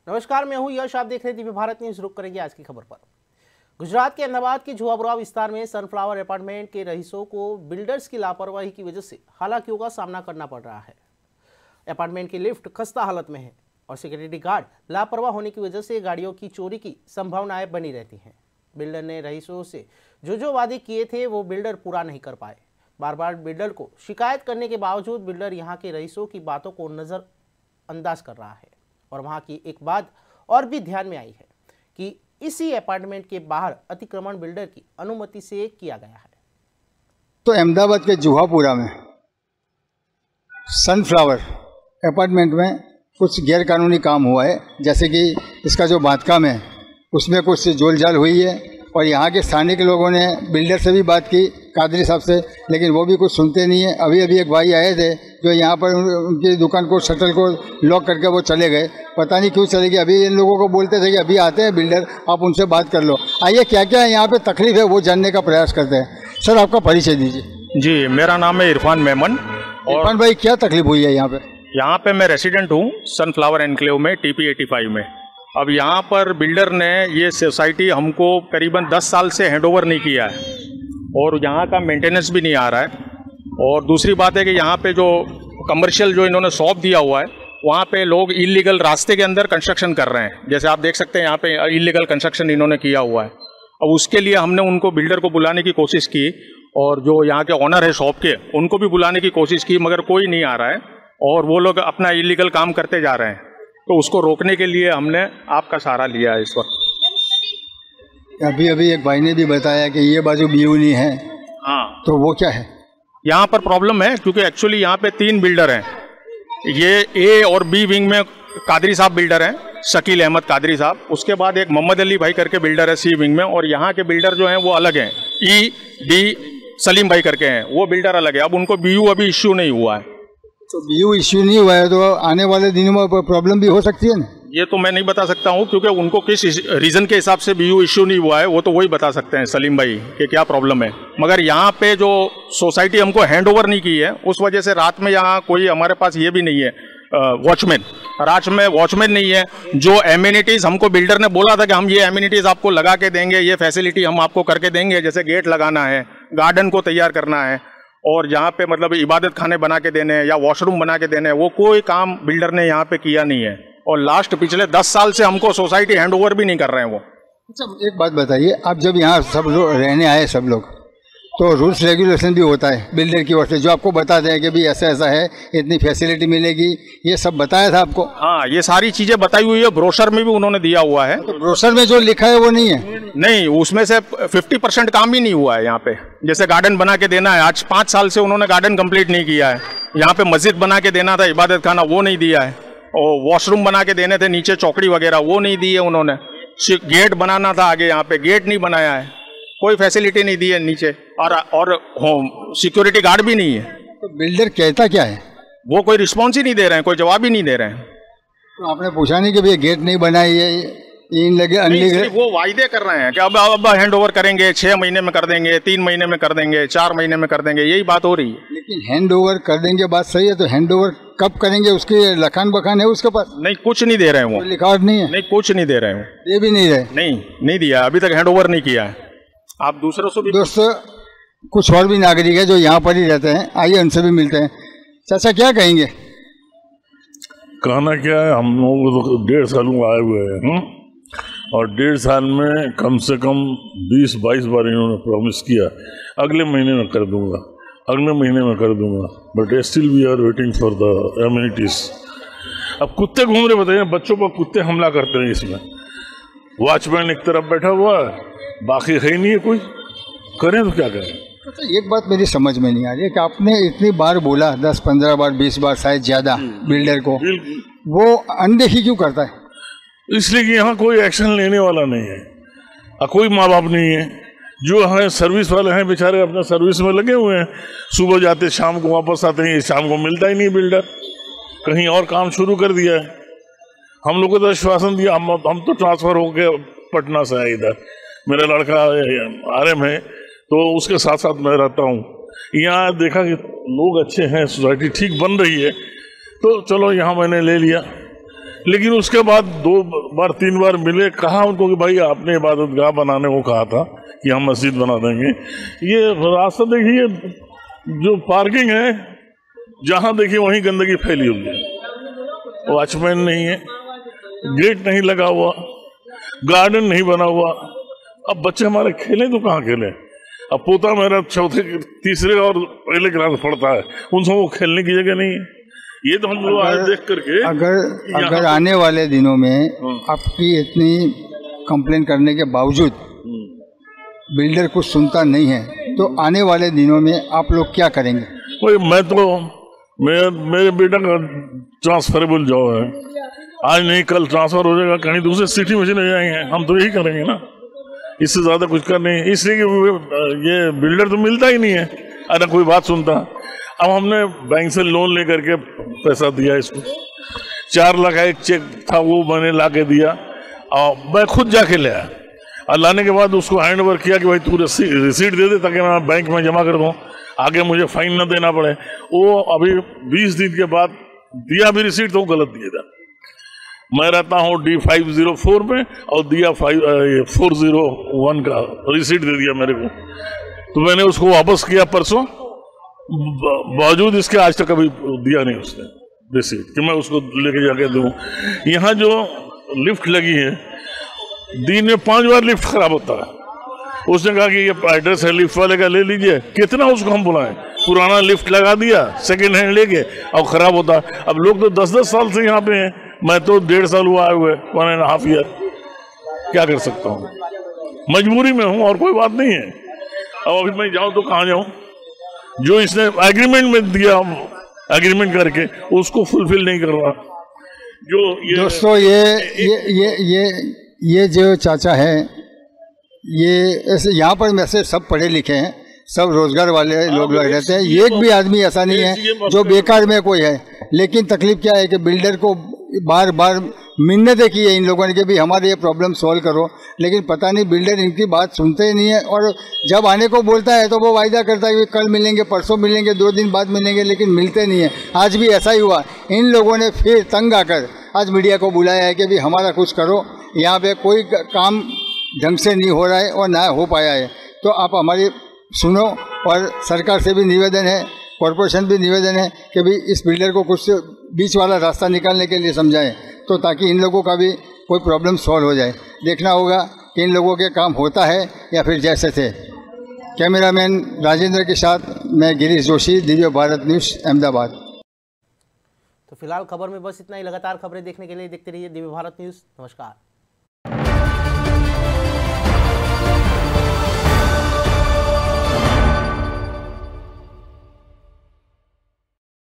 नमस्कार, मैं हूं यश। आप देख रहे हैं दिव्य भारत न्यूज। रुक करेंगे आज की खबर पर। गुजरात के अहमदाबाद के जुआबुरा विस्तार में सनफ्लावर अपार्टमेंट के रहीशों को बिल्डर्स की लापरवाही की वजह से हालाकियों का सामना करना पड़ रहा है। अपार्टमेंट की लिफ्ट खस्ता हालत में है और सिक्योरिटी गार्ड लापरवाह होने की वजह से गाड़ियों की चोरी की संभावनाएं बनी रहती हैं। बिल्डर ने रहीशों से जो वादे किए थे वो बिल्डर पूरा नहीं कर पाए। बार बार बिल्डर को शिकायत करने के बावजूद बिल्डर यहाँ के रहीशों की बातों को नजरअंदाज कर रहा है। और वहाँ की एक बात और भी ध्यान में आई है कि इसी अपार्टमेंट के बाहर अतिक्रमण बिल्डर की अनुमति से किया गया है। तो अहमदाबाद के जुहापुरा में सनफ्लावर अपार्टमेंट में कुछ गैरकानूनी काम हुआ है, जैसे कि इसका जो बांधकाम है उसमें कुछ जोलजाल हुई है और यहाँ के स्थानीय लोगों ने बिल्डर से भी बात की, कादरी साहब से, लेकिन वो भी कुछ सुनते नहीं है। अभी एक भाई आए थे जो यहाँ पर उनकी दुकान को शटर को लॉक करके वो चले गए, पता नहीं क्यों चले गए। अभी इन लोगों को बोलते थे कि अभी आते हैं बिल्डर, आप उनसे बात कर लो। आइए क्या क्या यहाँ पे तकलीफ है वो जानने का प्रयास करते हैं। सर, आपका परिचय दीजिए। जी, मेरा नाम है इरफान मेमन। इरफान भाई, क्या तकलीफ हुई है यहाँ पे? यहाँ पे मैं रेसिडेंट हूँ सनफ्लावर एनक्लेव में, TP 85 में। अब यहाँ पर बिल्डर ने ये सोसाइटी हमको करीबन 10 साल से हैंडओवर नहीं किया है और यहाँ का मेंटेनेंस भी नहीं आ रहा है। और दूसरी बात है कि यहाँ पे जो कमर्शियल जो इन्होंने शॉप दिया हुआ है वहाँ पे लोग इलीगल रास्ते के अंदर कंस्ट्रक्शन कर रहे हैं। जैसे आप देख सकते हैं यहाँ पे इलीगल कंस्ट्रक्शन इन्होंने किया हुआ है। अब उसके लिए हमने उनको बिल्डर को बुलाने की कोशिश की और जो यहाँ के ऑनर है शॉप के उनको भी बुलाने की कोशिश की, मगर कोई नहीं आ रहा है और वो लोग अपना इलीगल काम करते जा रहे हैं। तो उसको रोकने के लिए हमने आपका सहारा लिया है इस वक्त। अभी एक भाई ने भी बताया कि ये बाजू BU नहीं है। हाँ, तो वो क्या है? यहाँ पर प्रॉब्लम है क्योंकि एक्चुअली यहाँ पे 3 बिल्डर हैं। ये A और B विंग में कादरी साहब बिल्डर हैं, शकील अहमद कादरी साहब। उसके बाद एक मोहम्मद अली भाई करके बिल्डर है C विंग में, और यहाँ के बिल्डर जो हैं वो अलग हैं, E D सलीम भाई करके हैं, वो बिल्डर अलग है। अब उनको BU अभी इश्यू नहीं हुआ है। तो BU इश्यू नहीं हुआ है तो आने वाले दिनों में प्रॉब्लम भी हो सकती है ना? ये तो मैं नहीं बता सकता हूँ क्योंकि उनको किस रीज़न के हिसाब से BU इश्यू नहीं हुआ है वो तो वही बता सकते हैं सलीम भाई कि क्या प्रॉब्लम है। मगर यहाँ पे जो सोसाइटी हमको हैंड ओवर नहीं की है उस वजह से रात में यहाँ कोई हमारे पास ये भी नहीं है वॉचमैन, रात में वॉचमैन नहीं है। जो एम्यूनिटीज़ हमको बिल्डर ने बोला था कि हम ये एम्यूनिटीज़ आपको लगा के देंगे, ये फैसिलिटी हम आपको करके देंगे, जैसे गेट लगाना है, गार्डन को तैयार करना है और यहाँ पे मतलब इबादत खाने बना के देने हैं या वॉशरूम बना के देने हैं, वो कोई काम बिल्डर ने यहाँ पे किया नहीं है। और लास्ट पिछले 10 साल से हमको सोसाइटी हैंड ओवर भी नहीं कर रहे हैं वो। अच्छा, एक बात बताइए, आप जब यहाँ सब लोग रहने आए सब लोग, तो रूल्स रेगुलेशन भी होता है बिल्डर की ओर से जो आपको बताते हैं कि भाई ऐसा ऐसा है, इतनी फैसिलिटी मिलेगी, ये सब बताया था आपको? हाँ, ये सारी चीज़ें बताई हुई है, ब्रोशर में भी उन्होंने दिया हुआ है। तो ब्रोशर में जो लिखा है वो नहीं है? नहीं, उसमें से 50% काम ही नहीं हुआ है यहाँ पे। जैसे गार्डन बना के देना है, आज 5 साल से उन्होंने गार्डन कंप्लीट नहीं किया है। यहाँ पे मस्जिद बना के देना था, इबादत खाना, वो नहीं दिया है। और वॉशरूम बना के देने थे नीचे, चौकड़ी वगैरह, वो नहीं दी है उन्होंने। गेट बनाना था आगे, यहाँ पे गेट नहीं बनाया है, कोई फैसिलिटी नहीं दी है नीचे, और सिक्योरिटी गार्ड भी नहीं है। तो बिल्डर कहता क्या है? वो कोई रिस्पॉन्स ही नहीं दे रहे हैं, कोई जवाब ही नहीं दे रहे हैं। तो आपने पूछा नहीं कि भैया गेट नहीं बनाई है, इन लगे वो वायदे कर रहे हैं कि अब हैंड ओवर करेंगे, 6 महीने में कर देंगे, 3 महीने में कर देंगे, 4 महीने में कर देंगे, यही बात हो रही है। लेकिन हैंड ओवर कर देंगे बात सही है, तो हैंड ओवर कब करेंगे उसके लखान बखान है उसके पास? नहीं, कुछ नहीं दे रहे हैं वो, लिखावट नहीं है? नहीं, कुछ नहीं दे रहे हैं, ये भी नहीं रहे? नहीं दिया, अभी तक हैंड ओवर नहीं किया है। आप दूसरों से भी दोस्तों, कुछ और भी नागरिक है जो यहाँ पर ही रहते हैं, आइए उनसे भी मिलते हैं। चाचा, क्या कहेंगे? कहना क्या है, हम लोग तो 1.5 साल आए हुए हैं और 1.5 साल में कम से कम 20-22 बार इन्होंने प्रॉमिस किया अगले महीने में कर दूंगा, अगले महीने में कर दूंगा, but still we are waiting for the amenities. अब कुत्ते घूम रहे, बताइए, बच्चों पर कुत्ते हमला करते हैं। इसमें वॉचमैन एक तरफ बैठा हुआ है, बाकी है ही नहीं है कोई, करें तो क्या करें? तो एक बात मेरी समझ में नहीं आ रही है कि आपने इतनी बार बोला, 10-15 बार, 20 बार शायद ज़्यादा, बिल्डर को, वो अनदेखी क्यों करता है? इसलिए कि यहाँ कोई एक्शन लेने वाला नहीं है, कोई माँ बाप नहीं है। जो हैं सर्विस वाले हैं बेचारे अपने सर्विस में लगे हुए हैं, सुबह जाते शाम को वापस आते हैं, शाम को मिलता ही नहीं बिल्डर, कहीं और काम शुरू कर दिया है। हम लोग को तो आश्वासन दिया, हम तो ट्रांसफ़र होके पटना से आए इधर, मेरा लड़का RM है तो उसके साथ साथ मैं रहता हूँ। यहाँ देखा कि लोग अच्छे हैं, सोसाइटी ठीक बन रही है, तो चलो यहाँ मैंने ले लिया। लेकिन उसके बाद 2 बार 3 बार मिले, कहा उनको कि भाई आपने इबादतगाह बनाने को कहा था कि हम मस्जिद बना देंगे। ये रास्ता देखिए, जो पार्किंग है जहाँ देखिए वहीं गंदगी फैली हुई है, वॉचमैन नहीं है, गेट नहीं लगा हुआ, गार्डन नहीं बना हुआ। अब बच्चे हमारे खेलें तो कहाँ खेलें? अब पोता मेरा चौथे तीसरे और पहले क्लास पढ़ता है, उनसे वो खेलने की जगह नहीं है। ये तो हम लोग आज देख करके अगर आने वाले दिनों में आपकी इतनी कंप्लेन करने के बावजूद बिल्डर कुछ सुनता नहीं है, तो आने वाले दिनों में आप लोग क्या करेंगे? मेरे बेटा का ट्रांसफरेबल जॉब है, आज नहीं कल ट्रांसफर हो जाएगा, कहीं दूसरे सिटी में चले जाएंगे, हम तो यही करेंगे ना, इससे ज्यादा कुछ कर नहीं। इसलिए कि ये बिल्डर तो मिलता ही नहीं है, अरे कोई बात सुनता। अब हमने बैंक से लोन लेकर के पैसा दिया इसको, 4 लाख एक चेक था वो मैंने ला के दिया, और मैं खुद जाके ले आया, और लाने के बाद उसको हैंड ओवर किया कि भाई तू रिसीट दे दे ताकि मैं बैंक में जमा कर दूँ, आगे मुझे फाइन न देना पड़े। वो अभी 20 दिन के बाद दिया भी रिसीट, तो गलत दिया था। मैं रहता हूँ D504 में, और दिया 401 का रिसीट दे दिया मेरे को, तो मैंने उसको वापस किया परसों, बावजूद इसके आज तक कभी दिया नहीं उसने रिसीट कि मैं उसको लेके जाके दूँ। यहाँ जो लिफ्ट लगी है, दिन में 5 बार लिफ्ट खराब होता है। उसने कहा कि ये एड्रेस है लिफ्ट वाले का, ले लीजिए। कितना उसको हम बुलाएं, पुराना लिफ्ट लगा दिया सेकेंड हैंड लेके, और खराब होता। अब लोग तो 10-10 साल से यहाँ पे हैं, मैं तो 1.5 साल हुआ आए हुए, 1.5 ईयर। क्या कर सकता हूँ, मजबूरी में हूँ और कोई बात नहीं है। अब अभी मैं जाऊँ तो कहाँ जाऊँ? जो इसने एग्रीमेंट में दिया, एग्रीमेंट करके उसको फुलफिल नहीं कर रहा। जो ये दोस्तों ये जो चाचा है, ये ऐसे यहाँ पर वैसे सब पढ़े लिखे हैं, सब रोजगार वाले लोग लग रहते हैं, एक भी आदमी ऐसा नहीं है जो बेकार में कोई है। लेकिन तकलीफ क्या है कि बिल्डर को बार बार मिन्नतें की है इन लोगों ने कि भी हमारे ये प्रॉब्लम सॉल्व करो, लेकिन पता नहीं बिल्डर इनकी बात सुनते ही नहीं है। और जब आने को बोलता है तो वो वायदा करता है कि कल मिलेंगे, परसों मिलेंगे, 2 दिन बाद मिलेंगे, लेकिन मिलते नहीं है। आज भी ऐसा ही हुआ। इन लोगों ने फिर तंग आकर आज मीडिया को बुलाया है कि भी हमारा कुछ करो, यहाँ पे कोई काम ढंग से नहीं हो रहा है और ना हो पाया है, तो आप हमारी सुनो। और सरकार से भी निवेदन है, कॉरपोरेशन भी निवेदन है कि भी इस बिल्डर को कुछ बीच वाला रास्ता निकालने के लिए समझाएं, तो ताकि इन लोगों का भी कोई प्रॉब्लम सॉल्व हो जाए। देखना होगा कि इन लोगों के काम होता है या फिर जैसे थे। कैमरामैन राजेंद्र के साथ मैं गिरीश जोशी, दिव्य भारत न्यूज़, अहमदाबाद। तो फिलहाल खबर में बस इतना ही। लगातार खबरें देखने के लिए देखते रहिए दिव्य भारत न्यूज़। नमस्कार।